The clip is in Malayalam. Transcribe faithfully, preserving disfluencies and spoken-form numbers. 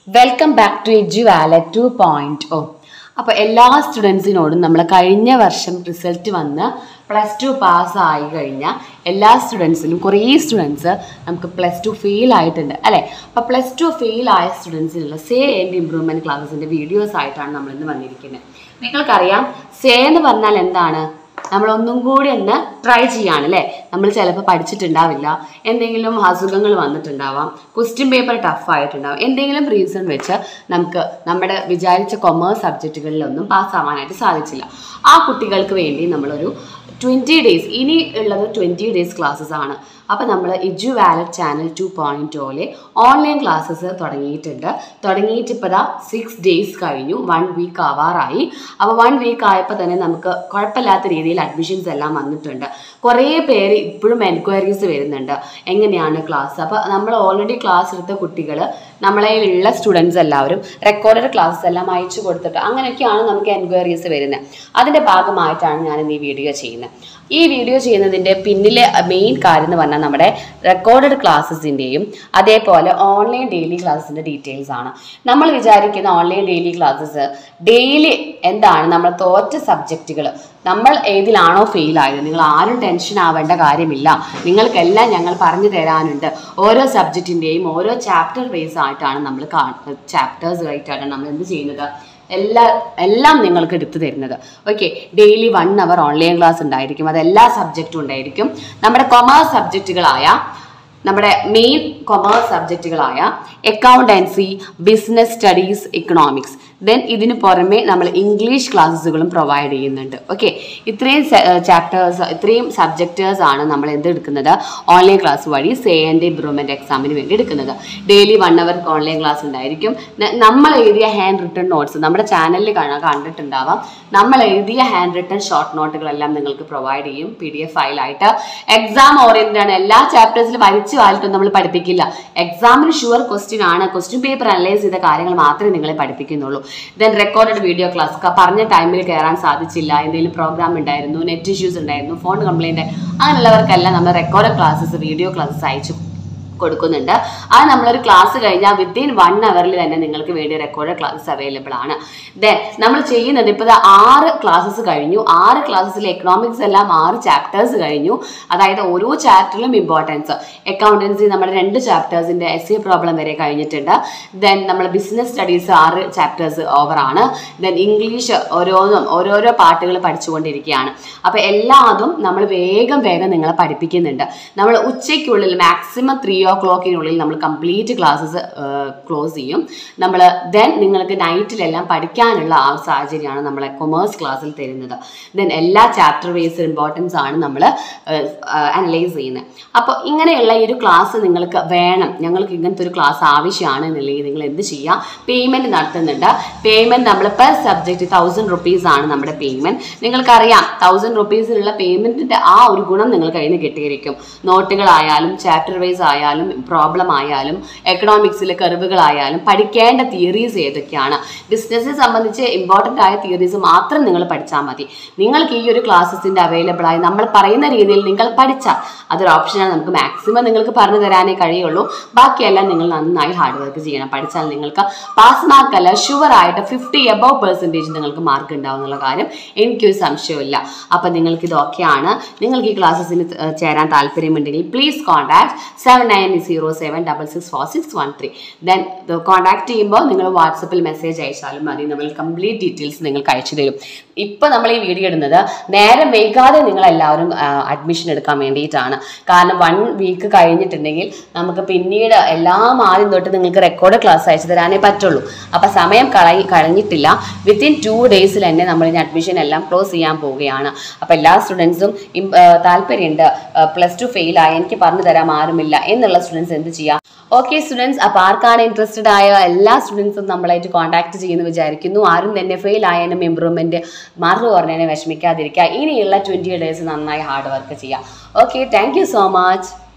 Welcome back to eduwallet two point oh. അപ്പോൾ എല്ലാ സ്റ്റുഡൻസിനോടും നമ്മൾ കഴിഞ്ഞ വർഷം റിസൾട്ട് വന്ന് പ്ലസ് ടു പാസ്സായി കഴിഞ്ഞ എല്ലാ സ്റ്റുഡൻസിനും കുറേ സ്റ്റുഡൻസ് നമുക്ക് പ്ലസ് ടു ഫെയിൽ ആയിട്ടുണ്ട് അല്ലേ. അപ്പോൾ പ്ലസ് ടു ഫെയിൽ ആയ സ്റ്റുഡൻസിനുള്ള സേ ആൻഡ് ഇംപ്രൂവ്മെൻറ്റ് ക്ലാസ്സസിൻ്റെ വീഡിയോസ് ആയിട്ടാണ് നമ്മളിന്ന് വന്നിരിക്കുന്നത്. നിങ്ങൾക്കറിയാം സേ എന്ന് പറഞ്ഞാൽ എന്താണ്? നമ്മളൊന്നും കൂടി ഒന്ന് ട്രൈ ചെയ്യാണ് അല്ലേ. നമ്മൾ ചിലപ്പോൾ പഠിച്ചിട്ടുണ്ടാവില്ല, എന്തെങ്കിലും അസുഖങ്ങൾ വന്നിട്ടുണ്ടാവാം, ക്വസ്റ്റ്യൻ പേപ്പർ ടഫായിട്ടുണ്ടാവും, എന്തെങ്കിലും റീസൺ വെച്ച് നമുക്ക് നമ്മുടെ വിചാരിച്ച കൊമേഴ്സ് സബ്ജക്റ്റുകളിലൊന്നും പാസ്സാവാനായിട്ട് സാധിച്ചില്ല. ആ കുട്ടികൾക്ക് വേണ്ടി നമ്മളൊരു ട്വൻറ്റി ഡേയ്സ് ഇനി ഉള്ളത് ട്വൻറ്റി ഡേയ്സ് ക്ലാസ്സസ് ആണ്. അപ്പോൾ നമ്മൾ eduwallet ചാനൽ ടു പോയിൻറ്റ് ഓയിലെ ഓൺലൈൻ ക്ലാസ്സസ് തുടങ്ങിയിട്ടുണ്ട്. തുടങ്ങിയിട്ട് ഇപ്പോൾ ദാ സിക്സ് ഡേയ്സ് കഴിഞ്ഞു, വൺ വീക്ക് ആവാറായി. അപ്പോൾ വൺ വീക്ക് ആയപ്പോൾ തന്നെ നമുക്ക് കുഴപ്പമില്ലാത്ത രീതിയിൽ അഡ്മിഷൻസ് എല്ലാം വന്നിട്ടുണ്ട്. കുറേ പേര് ഇപ്പോഴും എൻക്വയറീസ് വരുന്നുണ്ട്, എങ്ങനെയാണ് ക്ലാസ്. അപ്പോൾ നമ്മൾ ഓൾറെഡി ക്ലാസ് എടുത്ത കുട്ടികൾ നമ്മളതിലുള്ള സ്റ്റുഡൻസ് എല്ലാവരും റെക്കോർഡഡ് ക്ലാസ്സസ് എല്ലാം അയച്ചു കൊടുത്തിട്ട് അങ്ങനെയൊക്കെയാണ് നമുക്ക് എൻക്വയറീസ് വരുന്നത്. അതിൻ്റെ ഭാഗമായിട്ടാണ് ഞാനിന്ന് ഈ വീഡിയോ ചെയ്യുന്നത്. ഈ വീഡിയോ ചെയ്യുന്നതിൻ്റെ പിന്നിലെ മെയിൻ കാര്യം എന്ന് പറഞ്ഞാൽ നമ്മുടെ റെക്കോർഡഡ് ക്ലാസ്സസിൻ്റെയും അതേപോലെ ഓൺലൈൻ ഡെയിലി ക്ലാസ്സിൻ്റെ ഡീറ്റെയിൽസ് ആണ്. നമ്മൾ വിചാരിക്കുന്ന ഓൺലൈൻ ഡെയിലി ക്ലാസ്സസ് ഡെയിലി എന്താണ് നമ്മൾ തോറ്റ സബ്ജക്റ്റുകൾ, നമ്മൾ ഏതിലാണോ ഫെയിൽ ആയത്, നിങ്ങൾ ആരും ടെൻഷൻ ആവേണ്ട കാര്യമില്ല. നിങ്ങൾക്കെല്ലാം ഞങ്ങൾ പറഞ്ഞു തരാനുണ്ട്. ഓരോ സബ്ജക്റ്റിൻ്റെയും ഓരോ ചാപ്റ്റർ ബേസ് ആയിട്ടാണ് നമ്മൾ കാണുന്നത്, ചാപ്റ്റേഴ്സ് ആയിട്ടാണ് നമ്മൾ എന്ത് ചെയ്യുന്നത്, എല്ലാ എല്ലാം നിങ്ങൾക്ക് എടുത്തു തരുന്നത്. Okay, daily one hour online class ഉണ്ടായിരിക്കും. അത് എല്ലാ സബ്ജക്റ്റും ഉണ്ടായിരിക്കും. നമ്മുടെ കൊമേഴ്സ് സബ്ജക്റ്റുകളായ നമ്മുടെ മെയിൻ കൊമേഴ്സ് സബ്ജക്റ്റുകളായ accountancy, business studies, economics, then ഇതിന് പുറമെ നമ്മൾ ഇംഗ്ലീഷ് ക്ലാസ്സുകളും പ്രൊവൈഡ് ചെയ്യുന്നുണ്ട്. ഓക്കെ, ഇത്രയും ചാപ്റ്റേഴ്സ് ഇത്രയും സബ്ജക്റ്റേഴ്സ് ആണ് നമ്മൾ എന്തെടുക്കുന്നത് ഓൺലൈൻ ക്ലാസ് വഴി സേ ആൻഡ് ഇംപ്രൂവ്മെൻറ്റ് എക്സാമിന് വേണ്ടി എടുക്കുന്നത്. Daily one hour online class ഉണ്ടായിരിക്കും. നമ്മൾ എഴുതിയ ഹാൻഡ് റിട്ടൺ നോട്ട്സ് നമ്മുടെ ചാനലിൽ കാണാൻ കണ്ടിട്ടുണ്ടാവാം. നമ്മൾ എഴുതിയ ഹാൻഡ് റിട്ടൺ ഷോർട്ട് നോട്ടുകളെല്ലാം നിങ്ങൾക്ക് പ്രൊവൈഡ് ചെയ്യും പി ഡി എഫ് ഫയലായിട്ട്. എക്സാം ഓറിയൻറ്റഡ് ആണ്. എല്ലാ ചാപ്റ്റേഴ്സിലും വലിച്ചു വാലിട്ടും നമ്മൾ പഠിപ്പിക്കില്ല. എക്സാമിന് ഷുവർ ക്വസ്റ്റ്യൻ ആണ്. ക്വസ്റ്റ്യൻ പേപ്പർ അനലൈസ് ചെയ്ത കാര്യങ്ങൾ മാത്രമേ നിങ്ങളെ പഠിപ്പിക്കുന്നുള്ളൂ. ദെൻ റെക്കോർഡഡ് വീഡിയോ ക്ലാസ്, പറഞ്ഞ ടൈമിൽ കയറാൻ സാധിച്ചില്ല, എന്തെങ്കിലും പ്രോഗ്രാം ഉണ്ടായിരുന്നു, നെറ്റ് ഇഷ്യൂസ് ഉണ്ടായിരുന്നു, ഫോൺ കംപ്ലൈൻറ്റ്, അങ്ങനെയുള്ളവർക്കെല്ലാം നമ്മൾ റെക്കോർഡ് ക്ലാസ്സസ് വീഡിയോ ക്ലാസ്സസ് അയച്ചു കൊടുക്കുന്നുണ്ട്. അത് നമ്മളൊരു ക്ലാസ് കഴിഞ്ഞാൽ വിത്തിൻ വൺ അവറിൽ തന്നെ നിങ്ങൾക്ക് വേണ്ടി റെക്കോർഡ് ക്ലാസ്സസ് അവൈലബിൾ ആണ്. ദെൻ നമ്മൾ ചെയ്യുന്നത് ഇപ്പോൾ ആറ് ക്ലാസ്സസ് കഴിഞ്ഞു. ആറ് ക്ലാസ്സസിൽ എക്കണോമിക്സ് എല്ലാം ആറ് ചാപ്റ്റേഴ്സ് കഴിഞ്ഞു. അതായത് ഓരോ ചാപ്റ്ററിലും ഇമ്പോർട്ടൻസ്. അക്കൗണ്ടൻസി നമ്മുടെ രണ്ട് ചാപ്റ്റേഴ്സിൻ്റെ എസ് എ പ്രോബ്ലം വരെ കഴിഞ്ഞിട്ടുണ്ട്. ദെൻ നമ്മൾ ബിസിനസ് സ്റ്റഡീസ് ആറ് ചാപ്റ്റേഴ്സ് ഓവറാണ്. ദെൻ ഇംഗ്ലീഷ് ഓരോന്നും ഓരോരോ പാട്ടുകൾ പഠിച്ചുകൊണ്ടിരിക്കുകയാണ്. അപ്പോൾ എല്ലാതും നമ്മൾ വേഗം വേഗം നിങ്ങളെ പഠിപ്പിക്കുന്നുണ്ട്. നമ്മൾ ഉച്ചയ്ക്കുള്ളിൽ മാക്സിമം ത്രീ ഓ ക്ലോക്കിനുള്ളിൽ നമ്മൾ കംപ്ലീറ്റ് ക്ലാസ്സസ് ക്ലോസ് ചെയ്യും. നമ്മൾ ദെൻ നിങ്ങൾക്ക് നൈറ്റിലെല്ലാം പഠിക്കാനുള്ള ആ സാഹചര്യമാണ് നമ്മളെ കൊമേഴ്സ് ക്ലാസ്സിൽ തരുന്നത്. ദെൻ എല്ലാ ചാപ്റ്റർ ബേസ്ഡ് ഇമ്പോർട്ടൻസ് ആണ് നമ്മൾ അനലൈസ് ചെയ്യുന്നത്. അപ്പോൾ ഇങ്ങനെയുള്ള ഈ ഒരു ക്ലാസ് നിങ്ങൾക്ക് വേണം, ഞങ്ങൾക്ക് ഇങ്ങനത്തെ ഒരു ക്ലാസ് ആവശ്യമാണ് എന്നുണ്ടെങ്കിൽ നിങ്ങൾ എന്ത് ചെയ്യുക, പേയ്മെൻറ്റ് നടത്തുന്നുണ്ട്. പേയ്മെൻറ്റ് നമ്മൾ പെർ സബ്ജക്റ്റ് തൗസൻഡ് റുപ്പീസ് ആണ് നമ്മുടെ പേയ്മെൻറ്റ്. നിങ്ങൾക്കറിയാം തൗസൻഡ് റുപ്പീസിലുള്ള പേയ്മെൻറ്റിൻ്റെ ആ ഒരു ഗുണം നിങ്ങൾ കയ്യിൽ നിന്ന് കിട്ടിയിരിക്കും. നോട്ടുകളായാലും ചാപ്റ്റർ വൈസ് ആയാലും പ്രോബ്ലം ആയാലും എക്കണോമിക്സിലെ കർവുകളായാലും പഠിക്കേണ്ട തിയറീസ് ഏതൊക്കെയാണ്, ബിസിനസ്സിനെ സംബന്ധിച്ച് ഇമ്പോർട്ടൻ്റ് ആയ തിയറീസ് മാത്രം നിങ്ങൾ പഠിച്ചാൽ മതി. നിങ്ങൾക്ക് ഈ ഒരു ക്ലാസ്സസിൻ്റെ അവൈലബിൾ ആയി നമ്മൾ പറയുന്ന രീതിയിൽ നിങ്ങൾ പഠിച്ചാൽ അതൊരു ഓപ്ഷനാണ്. നമുക്ക് മാക്സിമം നിങ്ങൾക്ക് പറഞ്ഞു തരാനേ കഴിയുള്ളൂ. ബാക്കിയെല്ലാം നിങ്ങൾ നന്നായി ഹാർഡ് വർക്ക് ചെയ്യണം. പഠിച്ചാൽ നിങ്ങൾക്ക് പാസ് മാർക്ക് അല്ല, ഷുവർ ആയിട്ട് ഫിഫ്റ്റി എബവ് പെർസെൻറ്റേജ് നിങ്ങൾക്ക് മാർക്ക് ഉണ്ടാവും എന്നുള്ള കാര്യം എനിക്കൊരു സംശയമില്ല. അപ്പം നിങ്ങൾക്ക് ഇതൊക്കെയാണ്. നിങ്ങൾക്ക് ഈ ക്ലാസ്സസിന് ചേരാൻ താല്പര്യമുണ്ടെങ്കിൽ please contact seven nine zero seven double six four six one three. Then contact ചെയ്യുമ്പോൾ നിങ്ങൾ വാട്സപ്പിൽ മെസ്സേജ് അയച്ചാലും മതി. നമ്മൾ കംപ്ലീറ്റ് ഡീറ്റെയിൽസ് നിങ്ങൾക്ക് അയച്ചു തരും. ഇപ്പോൾ നമ്മൾ ഈ വീഡിയോ ഇടുന്നത് നേരെ വൈകാതെ നിങ്ങളെല്ലാവരും അഡ്മിഷൻ എടുക്കാൻ വേണ്ടിയിട്ടാണ്. കാരണം വൺ വീക്ക് കഴിഞ്ഞിട്ടുണ്ടെങ്കിൽ നമുക്ക് പിന്നീട് എല്ലാം ആദ്യം തൊട്ട് നിങ്ങൾക്ക് റെക്കോർഡ് ക്ലാസ് അയച്ചു തരാനേ പറ്റുള്ളൂ. അപ്പോൾ സമയം കളയി കഴിഞ്ഞിട്ടില്ല. വിത്തിൻ ടു ഡേയ്സിൽ തന്നെ നമ്മൾ ഇനി അഡ്മിഷൻ എല്ലാം ക്ലോസ് ചെയ്യാൻ പോവുകയാണ്. അപ്പോൾ എല്ലാ സ്റ്റുഡൻസും താല്പര്യമുണ്ട്, പ്ലസ് ടു ഫെയിൽ ആയി എനിക്ക് പറഞ്ഞു തരാൻ ആരുമില്ല എന്നുള്ള സ്റ്റുഡൻസ് എന്ത് ചെയ്യാം. ഓക്കെ സ്റ്റുഡൻസ്, അപ്പോൾ ആർക്കാണ് ഇൻട്രസ്റ്റഡ് ആയ എല്ലാ സ്റ്റുഡൻസും നമ്മളായിട്ട് കോൺടാക്ട് ചെയ്യുന്നു വിചാരിക്കുന്നു. ആരും തന്നെ ഫെയിൽ ആയതിനും ഇമ്പ്രൂവ്മെൻറ്റ് മാർക്ക് കുറഞ്ഞതിനെ വിഷമിക്കാതിരിക്കുക. ഇനിയുള്ള ട്വൻറ്റി ഡേയ്സ് നന്നായി ഹാർഡ് വർക്ക് ചെയ്യുക. Okay, thank you so much.